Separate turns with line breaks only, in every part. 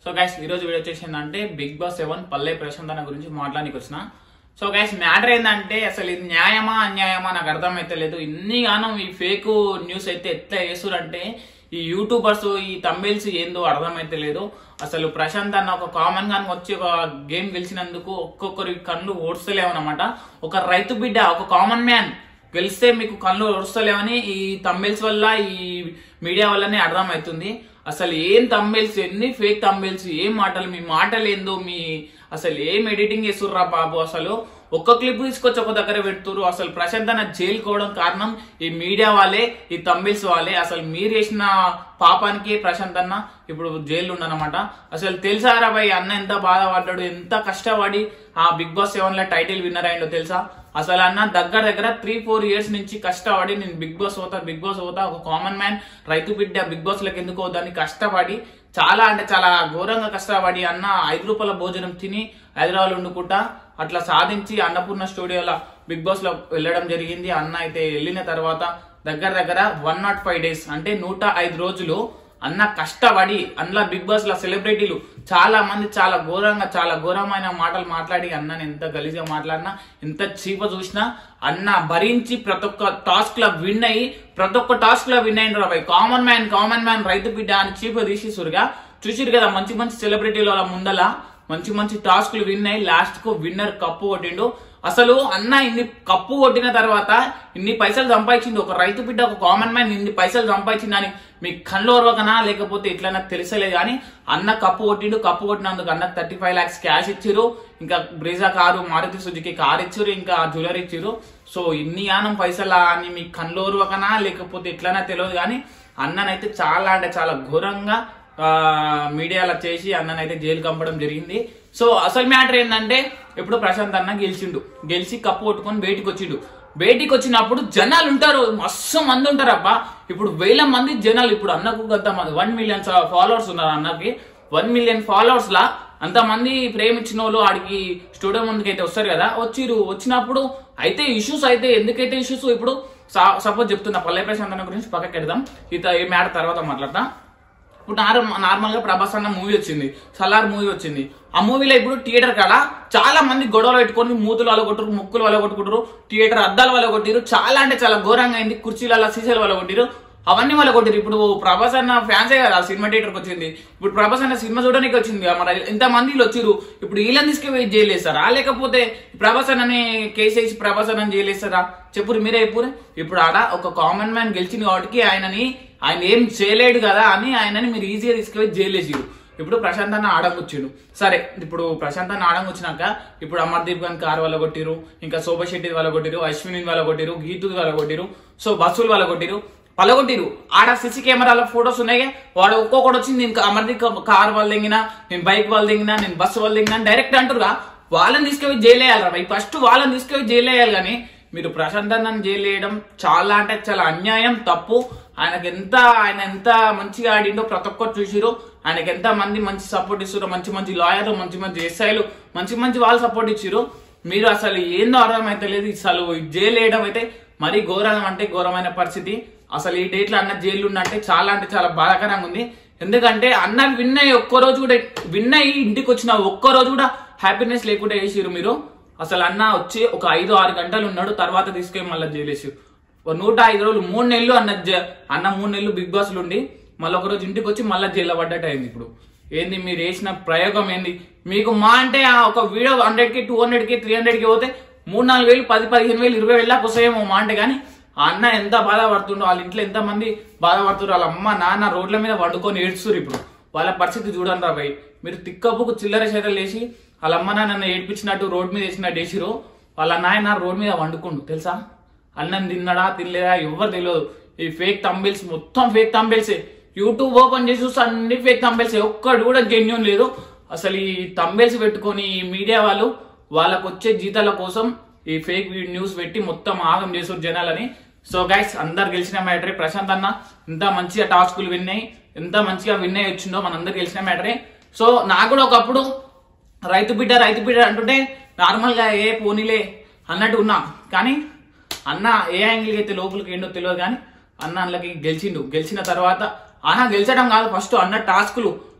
So guys ఈ రోజు video వచ్చేసిందంటే big boss 7 పల్లె ప్రశాంత్ అన్న గురించి మాట్లాడానికి వచ్చిన. సో గైస్ మ్యాటర్ ఏంటంటే అసలు ఇది న్యాయమా అన్యాయమా నాకు అర్థమైతే లేదు. ఇన్ని గానం ఈ ఫేక్ న్యూస్ అయితే ఎట్లా చేస్తురంటే ఈ యూట్యూబర్స్ ఈ తంబేల్స్ ఏందో అర్థమైతే లేదు. అసలు ప్రశాంత్ అన్న ఒక కామన్ గా వచ్చి ఒక గేమ్ గెలిచినందుకు ఒక్కొక్కరి కళ్ళు ఓడ్స్తలేవన్నమాట. ఒక రైతు బిడ్డ ఒక కామన్ మ్యాన్ గెలిస్తే మీకు కళ్ళు ఓడుస్తలేవని ఈ తంబేల్స్ వల్ల ఈ మీడియా వల్లనే అర్థమవుతుంది. అసలు ఏం తంబేల్స్, ఎన్ని ఫేక్ తంబేల్స్, ఏం మాటలు, మీ మాటలు ఏందో, మీ అసలు ఏం ఎడిటింగ్ చేస్తుర్రా బాబు. అసలు ఒక్క క్లిప్ తీసుకొచ్చి ఒక దగ్గర పెడుతురు. అసలు ప్రశాంత్ అన్న జైలు కోవడం కారణం ఈ మీడియా వాళ్ళే, ఈ తంబేల్స్ వాళ్ళే. అసలు మీరు చేసిన పాపానికి ప్రశాంత్ అన్న ఇప్పుడు జైలు ఉండనమాట. అసలు తెలుసారా భయ్ అన్న ఎంత బాధపడ్డాడు, ఎంత కష్టపడి ఆ బిగ్ బాస్ 7 లో టైటిల్ విన్నర్ అయిందో తెలుసా. అసలు అన్న దగ్గర 3-4 ఇయర్స్ నుంచి కష్టపడి నేను బిగ్ బాస్ అవుతా ఒక కామన్ మ్యాన్ రైతు బిడ్డ బిగ్ బాస్ లోకి ఎందుకు అవుతాని కష్టపడి చాలా అంటే చాలా ఘోరంగా కష్టపడి అన్న 5 రూపాయల భోజనం తిని హైదరాబాద్ వండుకుంటా అట్లా సాధించి అన్నపూర్ణ స్టూడియోలో బిగ్ బాస్ లో వెళ్ళడం జరిగింది. అన్న అయితే వెళ్ళిన తర్వాత దగ్గర 105 డేస్ అంటే 105 రోజులు అన్న కష్టపడి అందులో బిగ్ బాస్ లో సెలబ్రిటీలు చాలా మంది చాలా ఘోరమైన మాటలు మాట్లాడి అన్నని ఎంత గలీజ్గా మాట్లాడినా, ఎంత చీప చూసినా అన్న భరించి ప్రతి ఒక్క టాస్క్ లో విన్ అయ్యి రాబాయ్. కామన్ మ్యాన్ రైతు బిడ్డ అని చీప తీసేసురుగా చూసిరు కదా. మంచి సెలబ్రిటీల ముందల మంచి టాస్క్లు విన్ అయ్యి లాస్ట్ కు విన్నర్ కప్పు కొట్టిండు. అసలు అన్న ఇన్ని కప్పు కొట్టిన తర్వాత ఇన్ని పైసలు సంపాదించిండు. ఒక రైతు బిడ్డ ఒక కామన్ మ్యాన్ ఇన్ని పైసలు సంపాదించిందని మీ కళ్ళు ఓర్వకనా లేకపోతే ఇట్లా నాకు తెలిసలేదు కానీ అన్న కప్పు కొట్టినందుకు అన్నకు 35 lakhs క్యాష్ ఇచ్చిరు. ఇంకా Brezza car, Maruti Suzuki car ఇచ్చిరు, ఇంకా జ్యువెలరీ ఇచ్చిరు. సో ఇన్ని యానం పైసలా అని మీ కళ్ళు ఓర్వకనా లేకపోతే ఇట్లనా తెలియదు కానీ అన్ననైతే చాలా అంటే చాలా ఘోరంగా మీడియాలో చేసి అన్ననైతే జైలు పంపడం జరిగింది. సో అసలు మ్యాటర్ ఏంటంటే ఇప్పుడు ప్రశాంత్ అన్న గెలిచి కప్పు కొట్టుకొని బయటికి వచ్చినప్పుడు జనాలు ఉంటారు, మస్తు మంది ఉంటారు అబ్బా. ఇప్పుడు 1000 మంది జనాలు. ఇప్పుడు అన్నకు గత 1 million ఫాలోవర్స్ ఉన్నారు. అన్నకి 1 million ఫాలోవర్స్ లా అంతమంది ప్రేమించిన వాళ్ళు ఆడికి స్టూడియో ముందుకు అయితే వస్తారు కదా. వచ్చినప్పుడు అయితే ఇష్యూస్ అయితే ఎందుకైతే ఇష్యూస్ ఇప్పుడు సపోజ్ చెప్తున్నా పల్లె ప్రశాంత్ అన్న గురించి పక్కకి వెళ్దాం, ఈ మ్యాటర్ తర్వాత మాట్లాడతా. ఇప్పుడు నార్మల్ గా ప్రభాస్ అన్న మూవీ వచ్చింది, సలార్ మూవీ వచ్చింది. ఆ మూవీలో ఇప్పుడు థియేటర్ కాడ చాలా మంది గొడవలు పెట్టుకొని మూతులు వల్ల కొట్టురు, ముక్కులు వల్ల కొట్టుకుంటారు, థియేటర్ అద్దాల వల్ల కొట్టిరు. చాలా అంటే చాలా ఘోరంగా అయింది. కుర్చీల సీసాల వల్ల కొట్టిరు, అవన్నీ వల్ల కొట్టిరు. ఇప్పుడు ప్రభాస్ అన్న ఫ్యాన్సే కదా సినిమా థియేటర్కి వచ్చింది. ఇప్పుడు ప్రభాస్ అన్న సినిమా చూడడానికి వచ్చింది. మరి ఇంతమంది వచ్చిరు. ఇప్పుడు వీళ్ళని తీసుకుపోయి జైలు వేస్తారా లేకపోతే ప్రభాస్ అన్నని కేసు వేసి ప్రభాస్ అన్న జైలు వేస్తారా చెప్పురు, మీరే చెప్పురు. ఇప్పుడు ఆడ ఒక కామన్ మ్యాన్ గెలిచింది కాబట్టి ఆయన ఏం చేయలేడు కదా అని ఆయనని మీరు ఈజీగా తీసుకుపోయి జైలు వేసిరు. ఇప్పుడు ప్రశాంత్ అన్న ఆడంగొచ్చిండు. సరే ఇప్పుడు ప్రశాంత్ అన్న ఆడంగొచ్చినాక ఇప్పుడు అమర్దీప్ గాని కారు వల్ల కొట్టిరు, ఇంకా శోభా శెట్టి వల్ల కొట్టిరు, అశ్విని వల్ల కొట్టిరు, గీతు వల్ల కొట్టిరు, సో బస్సుల వల్ల కొట్టిరు. ఆడ సిసి కెమెరాల ఫొటోస్ ఉన్నాయి. వాడు ఒక్కొక్కటి వచ్చింది, నేను అమర్దీప్ కార్ వాళ్ళు దిగినా, నేను బైక్ వాళ్ళు దిగినా, నేను బస్సు వాళ్ళు దిగినా డైరెక్ట్ అంటారుగా. వాళ్ళని తీసుకుపోయి జైలు వేయాలి రా. ఫస్ట్ వాళ్ళని తీసుకుపోయి జైలు వేయాలి. కానీ మీరు ప్రశాంత్ అన్నని జైలు వేయడం చాలా అంటే చాలా అన్యాయం, తప్పు. ఆయన ఎంత మంచిగా ఆడిండో ప్రతి ఒక్కరు చూసిరు. ఆయనకి ఎంత మంది మంచి సపోర్ట్ ఇస్తారు, మంచి లాయర్లు, మంచి ఎస్ఐలు, మంచి వాళ్ళు సపోర్ట్ ఇచ్చిరు. మీరు అసలు ఏందో అర్థమైతే లేదు. అసలు జైలు వేయడం అయితే మరీ ఘోరమైన పరిస్థితి. అసలు ఈ డేట్ లో అన్న జైలు ఉన్నట్టే చాలా అంటే చాలా బాధాకరంగా ఉంది. ఎందుకంటే అన్న విన్ అయ్యి ఇంటికి వచ్చిన ఒక్కరోజు కూడా హ్యాపీనెస్ లేకుండా చేసిరు మీరు. అసలు అన్న వచ్చి ఒక 5-6 గంటలు ఉన్నాడు, తర్వాత తీసుకొని మళ్ళీ జైలు వేసిరు. 105 రోజులు 3 నెలలు అన్న 3 నెలలు బిగ్ బాస్ లో ఉండి మళ్ళీ ఒక రోజు ఇంటికి వచ్చి మళ్ళీ జైల్లో పడ్డట్టు అయింది. ఇప్పుడు ఏంది మీరు వేసిన ప్రయోగం ఏంది? మీకు మా అంటే ఒక వీడియో 100కి 200కి 300కి పోతే 3-4 వేలు 10-15 వేలు 20 వేలు దాకా వస్తాయేమో మా అంటే. కానీ ఆ అన్న ఎంత బాధపడుతుండో, వాళ్ళ ఇంట్లో ఎంత మంది బాధపడుతున్నారు, వాళ్ళ అమ్మ నాన్న రోడ్ల మీద వండుకొని ఏడ్చురు. ఇప్పుడు వాళ్ళ పరిస్థితి చూడండి రా భయ్. మీరు తిక్కప్పుకు చిల్లర చేతలు వేసి వాళ్ళ అమ్మ నాన్న ఏడ్పించినట్టు రోడ్ మీద వేసినట్టు వేసిరు. వాళ్ళ నాయన రోడ్ మీద వండుకుండు తెలుసా. అన్నం తిన్నాడా తినలేదా ఎవరు తెలియదు. ఈ ఫేక్ తంబేల్స్ మొత్తం ఫేక్ తంబేల్సే. యూట్యూబ్ ఓపెన్ చేసి చూస్తే అన్ని ఫేక్ తంబేల్సే, ఒక్కడు కూడా జెన్యూన్ లేదు. అసలు ఈ తంబేల్స్ పెట్టుకొని ఈ మీడియా వాళ్ళు వాళ్ళకు వచ్చే జీతాల కోసం ఈ ఫేక్ న్యూస్ పెట్టి మొత్తం ఆగం చేసారు జనాలని. సో గైస్ అందరు గెలిచిన మ్యాటరే. ప్రశాంత్ అన్న ఎంత మంచిగా టాస్కులు ఎంత మంచిగా విన్ అయ్యి వచ్చిందో మనందరు గెలిచిన మ్యాటరే. సో నాకు కూడా ఒకప్పుడు రైతు బిడ్డ అంటుంటే నార్మల్ గా ఏ పోనీలే అన్నట్టు ఉన్నా. కానీ అన్న ఏ యాంగిల్ అయితే లోపలికి ఏంటో తెలియదు కానీ అన్న అందులోకి గెలిచిన తర్వాత గెలిచడం కాదు, ఫస్ట్ అన్న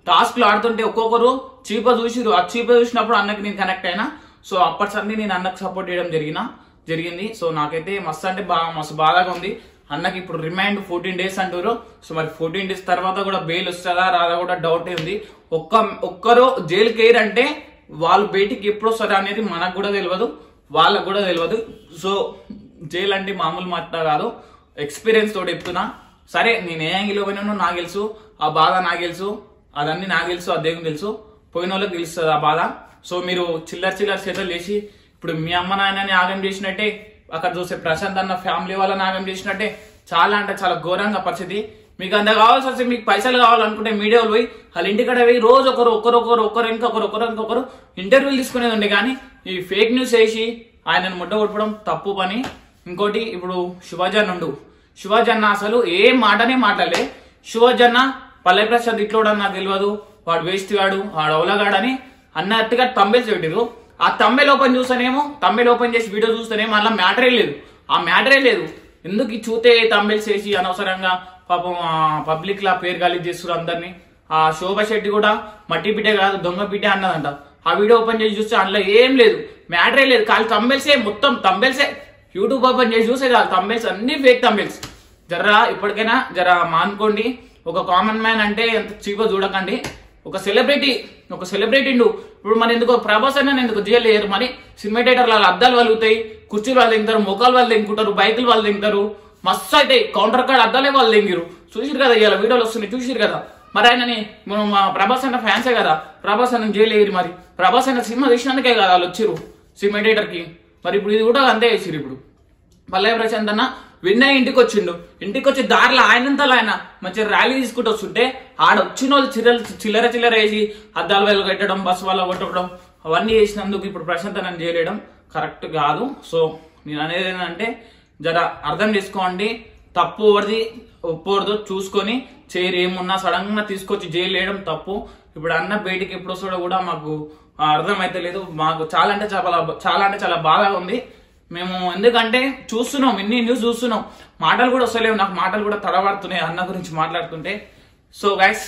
టాస్క్లు ఆడుతుంటే ఒక్కొక్కరు చీప చూసిరు. ఆ చీప చూసినప్పుడు అన్నకి నేను కనెక్ట్ అయినా. సో అప్పటి సంది నేను అన్నకు సపోర్ట్ చేయడం జరిగింది. సో నాకైతే మస్తు అంటే మస్తు బాధగా ఉంది. అన్నకి ఇప్పుడు రిమైండ్ 14 days అంటారు. సో మరి 14 days తర్వాత కూడా బెయిల్ వస్తుందా రాదా కూడా డౌటే ఉంది. ఒక్కరు జైలుకి వేయరు అంటే వాళ్ళు బయటికి ఎప్పుడు వస్తారా అనేది మనకు కూడా తెలియదు, వాళ్ళకు కూడా తెలియదు. సో జైలు అంటే మామూలు మాట కాదు, ఎక్స్పీరియన్స్ తోటి చెప్తున్నా. సరే నేను ఏ యాంగిల్లో పోయినానో నాకు తెలుసు, ఆ బాధ నాకు తెలుసు, అదన్నీ నాకు తెలుసు, ఆ దేవునికి తెలుసు, పోయిన వాళ్ళకి తెలుస్తుంది ఆ బాధ. సో మీరు చిల్లర చేతలు చేసి ఇప్పుడు మీ అమ్మ నాయనని ఆగం చేసినట్టే, అక్కడ చూసే ప్రశాంత్ అన్న ఫ్యామిలీ వాళ్ళని ఆగం చేసినట్టే చాలా అంటే చాలా ఘోరంగా పరిస్థితి. మీకు అంత కావాల్సి వస్తే మీకు పైసలు కావాలనుకుంటే మీడియాలో పోయి వాళ్ళ ఇంటికాడ పోయి రోజు ఒకరు ఇంకొకరు ఇంటర్వ్యూలు తీసుకునేది ఉండే. కానీ ఈ ఫేక్ న్యూస్ వేసి ఆయనను ముడ్డ కొట్టడం తప్పు పని. ఇంకోటి ఇప్పుడు శివాజీ అన్న అసలు ఏ మాటనే మాట్లాడలే. శివాజీ అన్న పల్లె ప్రశాంత్ ఇట్లోడని నాకు తెలియదు, వాడు వేస్ట్ గాడు, వాడు అవలగాడని అన్నట్టుగా తంబేల్స్ పెట్టిరు. ఆ తంబేల్ ఓపెన్ చేసి వీడియో చూస్తేనేమో అలా మ్యాటరే లేదు. ఎందుకు చూతే తంబేల్స్ వేసి అనవసరంగా పాపం పబ్లిక్ లా పేరు గలీజ్ చేస్తున్నారు అందరినీ. ఆ శోభ శెట్టి కూడా మట్టి బిడ్డే కాదు దొంగ బిడ్డే అన్నదంట. ఆ వీడియో ఓపెన్ చేసి చూస్తే అందులో ఏం లేదు, మ్యాటరే లేదు, ఖాళీ తంబేల్సే, మొత్తం తంబేల్సే. యూట్యూబ్ ఓపెన్ చేసి చూసే కాదు తంబేల్స్, అన్ని ఫేక్ తంబేల్స్. ఇప్పటికైనా మానుకోండి. ఒక కామన్ మ్యాన్ అంటే ఎంత చీపో చూడకండి. ఒక సెలబ్రిటీండు ఇప్పుడు మన ఎందుకో ప్రభాస్ అన్న ఎందుకు జైలు వేయరు? మరి సినిమా థియేటర్ల అద్దాలు వలుగుతాయి, కుర్చీలు వాళ్ళు దింగుతారు, మొక్కలు వాళ్ళు దింగుతారు, బైకులు వాళ్ళు దింగుతారు, మస్తు అయితే కౌంటర్ కార్డ్ అద్దాలే వాళ్ళు దింగిరు. చూసిరు కదా, ఇలా వీడియోలు వస్తున్నాయి చూసిరు కదా. మరి ఆయనని మనం ప్రభాస్ అన్న ఫ్యాన్సే కదా, ప్రభాస్ అన్న జైలు వేయరు. మరి ప్రభాస్ అన్న సినిమా తీసినందుకే కదా వాళ్ళు వచ్చిరు సినిమా థియేటర్ కి. మరి ఇప్పుడు ఇది కూడా అంతే చేసిరు. ఇప్పుడు పల్లవి ప్రశాంత్ అన్న విన్ అయ్యి ఇంటికి వచ్చి దారిలో ఆయనంతలో ఆయన మంచిగా ర్యాలీ తీసుకుంటూ వస్తుంటే ఆడ వచ్చిన వాళ్ళు చిల్లర వేసి అద్దాల వేలు కట్టడం, బస్సు వాళ్ళ కొట్టడం అవన్నీ చేసినందుకు ఇప్పుడు ప్రశాంత్ అన్న చేయలేయడం కరెక్ట్ కాదు. సో నేను అనేది ఏంటంటే అర్థం చేసుకోండి, తప్పు ఒప్పకూడదు, చూసుకొని చేయరు. ఏమున్నా సడన్ గా తీసుకొచ్చి జైలు వేయడం తప్పు. ఇప్పుడు అన్న బయటికి ఎప్పుడు వస్తాడో కూడా మాకు అర్థం అయితే లేదు. మాకు చాలా అంటే చాలా బాధగా ఉంది. మేము ఎందుకంటే చూస్తున్నాం, ఇన్ని న్యూస్ చూస్తున్నాం, మాటలు కూడా వస్తలేవు, నాకు మాటలు కూడా తడబడుతున్నాయి అన్న గురించి మాట్లాడుతుంటే. సో గైస్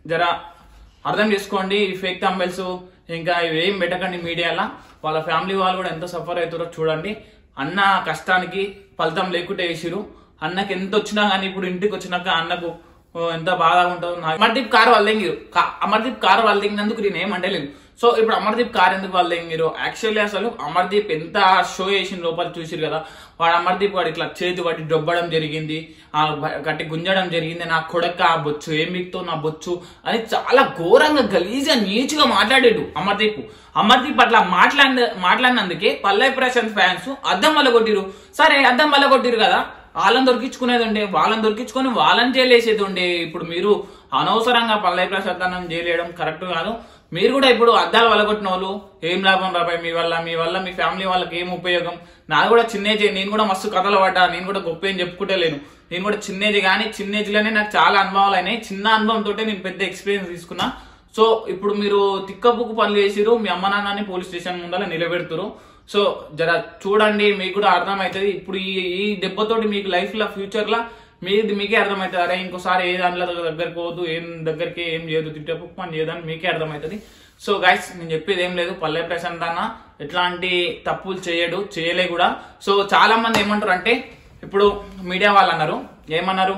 అర్థం చేసుకోండి, ఈ ఫేక్ తంబెల్స్ ఇంకా ఇవేం పెట్టకండి మీడియాలో. వాళ్ళ ఫ్యామిలీ వాళ్ళు కూడా ఎంత సఫర్ అవుతారో చూడండి. అన్న కష్టానికి ఫలితం లేకుంటే వేసిరు. అన్నకి ఎంత వచ్చినా కానీ ఇప్పుడు ఇంటికి వచ్చినాక అన్నకు ఎంత బాగా ఉంటుందో. అమర్దీప్ కారు వాళ్ళు దిగినందుకు నేను ఏమంటలేను. సో ఇప్పుడు అమర్దీప్ కార్ ఎందుకు వాళ్ళు దిగిరు? యాక్చువల్లీ అసలు అమర్దీప్ ఎంత షో చేసిన లోపల చూసిరు కదా. అమర్దీప్ వాడు ఇట్లా చేతి వాటి డొబ్బడం జరిగింది, గట్టి గుంజడం జరిగింది. నా కొడక ఆ బొచ్చు ఏం మిక్తో నా బొచ్చు అని చాలా ఘోరంగా గలీజ్గా నీచుగా మాట్లాడాడు అమర్దీప్ అట్లా మాట్లాడినందుకే పల్లవి ప్రశాంత్ ఫ్యాన్స్ అద్దం వల్ల కొట్టిరు. సరే అద్దం వల్ల కొట్టిరు కదా, వాళ్ళని దొరికించుకునేది ఉండే, వాళ్ళని దొరికించుకొని వాళ్ళని జైలేసేది ఉండే. ఇప్పుడు మీరు అనవసరంగా పల్లవి ప్రశాంత్ అన్నం జైలేయడం కరెక్ట్ కాదు. మీరు కూడా ఇప్పుడు అద్దాలు వలగొట్టిన వాళ్ళు ఏం లాభం రాబాయి? మీ వల్ల మీ ఫ్యామిలీ వాళ్ళకి ఏం ఉపయోగం? నాకు కూడా చిన్నేజ్, నేను కూడా మస్తు కథలు పడ్డా, నేను కూడా గొప్ప ఏం చెప్పుకుంటలేను. నేను కూడా చిన్నేజ్, కానీ చిన్నేజ్లోనే నాకు చాలా అనుభవాలు అయినాయి. చిన్న అనుభవంతో నేను పెద్ద ఎక్స్పీరియన్స్ తీసుకున్నా. సో ఇప్పుడు మీరు తిక్కపుక్కు పనులు చేసిరు, మీ అమ్మ నాన్నని పోలీస్ స్టేషన్ ముందర నిలబెడుతురు. సో చూడండి, మీకు కూడా అర్థమవుతుంది. ఇప్పుడు ఈ దెబ్బతోటి మీకు లైఫ్ లో ఫ్యూచర్ లా మీకే అర్థమవుతుంది. అరే ఇంకోసారి ఏ దాంట్లో దగ్గరికి పోదు, దగ్గరికి ఏం చేయదు, తిట్టపుక్కు పని చేయదని మీకే అర్థమవుతుంది. సో గైస్ నేను చెప్పేది ఏం లేదు, పల్లవి ప్రశాంత్ అన్న ఎట్లాంటి తప్పులు చేయలే కూడా. సో చాలా మంది ఏమంటారు అంటే, ఇప్పుడు మీడియా వాళ్ళు అన్నారు, ఏమన్నారు,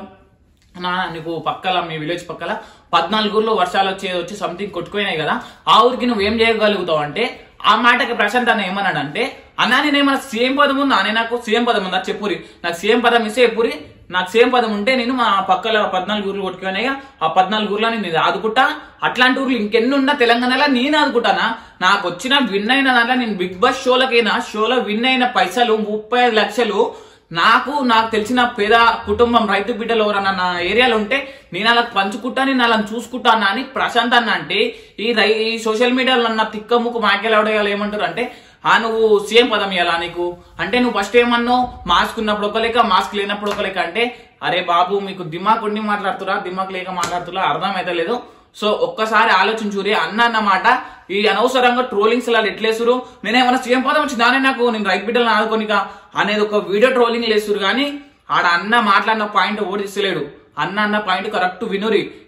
నీకు పక్కల మీ విలేజ్ పక్కల 14 ఊర్లో వర్షాలు వచ్చి సంథింగ్ కొట్టుకుపోయినాయి కదా, ఆ ఊరికి నువ్వేం చేయగలుగుతావు అంటే, ఆ మాటకి ప్రశాంత్ అన్న ఏమన్నాడంటే, అన్నా నేనేమన్నా సీఎం పదం ఉందా, నాకు సీఎం పదం ఉందా చెప్పురి, నాకు సీఎం పదం ఇస్తే చెప్పురి, నాకు సీఎం పదం ఉంటే నేను మా పక్కల 14 ఊర్లు కొట్టుకున్నాయి, ఆ 14 ఊర్లని నేను ఆదుకుంటా, అట్లాంటి ఊర్లు ఇంకెన్ని ఉన్నా తెలంగాణలో నేను ఆదుకుంటానా, నాకు వచ్చిన విన్ అయిన దాంట్లో నేను బిగ్ బాస్ షోలో విన్ అయిన పైసలు 35 లక్షలు నాకు తెలిసిన పేద కుటుంబం రైతు బిడ్డలు ఎవరన్నా నా ఏరియాలో ఉంటే నేను అలా పంచుకుంటా, నేను అలా చూసుకుంటానా అని ప్రశాంత్ అన్న అంటే, ఈ సోషల్ మీడియాలో అన్న తిక్కముక్కు మాకేలాడేయాలి ఏమంటారు అంటే, నువ్వు సీఎం పదం ఇవ్వాలా నీకు అంటే, నువ్వు ఫస్ట్ ఏమన్నావు మాస్క్ ఉన్నప్పుడు ఒక లెక్క, మాస్క్ లేనప్పుడు ఒక లెక్క అంటే, అరే బాబు మీకు దిమాక్ ఉండి మాట్లాడుతురా, దిమాక్ లేక మాట్లాడుతురా అర్థం అయితే లేదు. సో ఒక్కసారి ఆలోచించురి. అన్నమాట ఈ అనవసరంగా ట్రోలింగ్స్ అలా ఎట్లేసురు, నేనేమన్నా సీఎం పదం వచ్చి దానే నేను రైతు బిడ్డలను ఆదుకోనిక అనేది ఒక వీడియో ట్రోలింగ్ లేసురు. కానీ ఆడ అన్న మాట్లాడిన పాయింట్ ఓడి తీస్తలేడు. అన్న పాయింట్ కరెక్ట్ వినురి.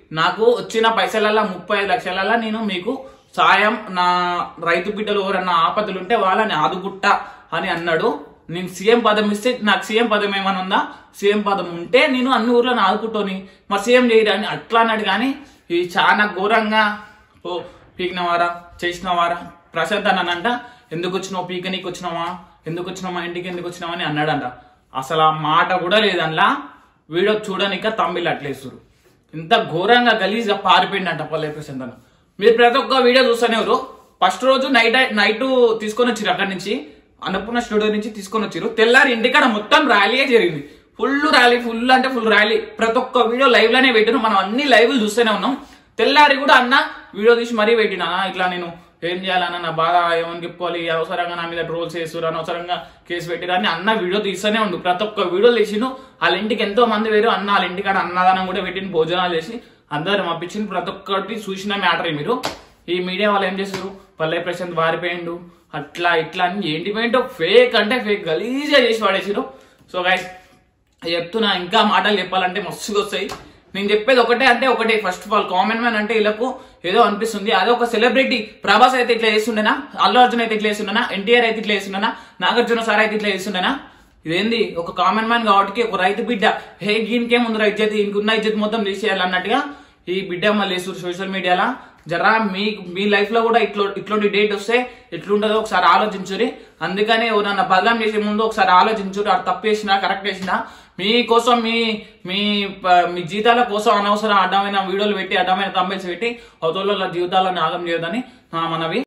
నాకు వచ్చిన పైసలల్లా 35 లక్షలల్లా నేను మీకు సాయం, నా రైతు బిడ్డలు ఎవరన్నా ఆపదలు ఉంటే వాళ్ళని ఆదుగుట్టా అని అన్నాడు. నేను సీఎం పదం ఇస్తే నాకు సీఎం పదం ఏమైనా ఉందా? సీఎం పదం ఉంటే నేను అన్ని ఊర్లను ఆదుకుంటాను, మరి సీఎం చేయరా అని అట్లా అన్నాడు. కానీ ఇది చాలా ఘోరంగా పీకినవారా చేసినవారా ప్రశాంత్ అన్నానంట. ఎందుకు వచ్చినావు, పీకనీకి వచ్చినావా, ఎందుకు వచ్చినావు, మా ఇంటికి ఎందుకు వచ్చినావా అని అన్నాడంట. అసలు ఆ మాట కూడా లేదల్లా. వీడియో చూడనిక తమ్మిళ్ళు అట్లేస్తారు. ఇంత ఘోరంగా గలీజ్గా పారిపోయిందంట పల్లె ప్రశాంత్ అన్న. మీరు ప్రతి ఒక్క వీడియో చూస్తూనే ఫస్ట్ రోజు నైట్ తీసుకొని వచ్చారు, అక్కడి నుంచి అన్నపూర్ణ స్టూడియో నుంచి తీసుకొని వచ్చారు. తెల్లారి ఇంటికాడ మొత్తం ర్యాలీయే జరిగింది. ఫుల్ ర్యాలీ, ఫుల్ అంటే ఫుల్ ర్యాలీ. ప్రతి ఒక్క వీడియో లైవ్ లోనే పెట్టిన, మనం అన్ని లైవ్లు చూస్తూనే ఉన్నాం. తెల్లారి కూడా అన్న వీడియో తీసి మరీ పెట్టినా, ఇట్లా నేను ఏం చేయాలన్న, నా బాధ ఏమని చెప్పుకోవాలి, అవసరంగా నా మీద ట్రోల్స్ చేస్తారు, అనవసరంగా కేసు పెట్టిరని అన్న వీడియో తీస్తూనే ఉండు. ప్రతి ఒక్క వీడియో తీసిను. వాళ్ళ ఇంటికి ఎంతో మంది వేరు అన్న, వాళ్ళ ఇంటికాడ అన్నదానం కూడా పెట్టిన, భోజనాలు చేసి అందరు పంపించింది. ప్రతి ఒక్కటి చూసిన మ్యాటర్. మీరు ఈ మీడియా వాళ్ళు ఏం చేస్తారు, పల్లె ప్రశాంత్ వారిపోయిండు అట్లా ఇట్లా అని ఏంటి పోయింటో ఫేక్ అంటే ఫేక్ గలీజా చేసి పడేసారు. సో గైస్ చెప్తున్నా, ఇంకా మాటలు చెప్పాలంటే మస్తుగా వస్తాయి. నేను చెప్పేది ఒకటే అంటే ఒకటే, first of all common man అంటే వీళ్ళకు ఏదో అనిపిస్తుంది, అదే ఒక సెలబ్రిటీ ప్రభాస్ అయితే ఇట్లా చేస్తుండేనా, అల్లు అర్జున్ అయితే ఇట్లా చేస్తుండేనా, ఎన్టీఆర్ అయితే ఇట్లా చేస్తుండేనా, నాగార్జున సార్ అయితే ఇట్లా చేస్తుండేనా? ఇదేంది ఒక కామన్ మ్యాన్ కాబట్టి ఒక రైతు బిడ్డ, హే గీనికేముంది ఇజ్జత్, ఇంకున్న ఇజ్జత్ మొత్తం తీసేయాలి అన్నట్టుగా ఈ బిడ్డ మళ్ళీ సోషల్ మీడియాలో. జరా మీ లైఫ్ లో కూడా ఇట్లాంటి డేట్ వస్తే ఎట్లుంటుందో ఒకసారి ఆలోచించురి. అందుకనే ఎవరన్నా బదనాం చేసే ముందు ఒకసారి ఆలోచించురు. అది తప్పు చేసినా కరెక్ట్ చేసినా మీకోసం మీ జీతాల కోసం అనవసరం అడ్డమైన వీడియోలు పెట్టి, అడ్డమైన తంబెల్స్ పెట్టి అవతల జీవితాలను ఆగం చేయదని నా మనవి.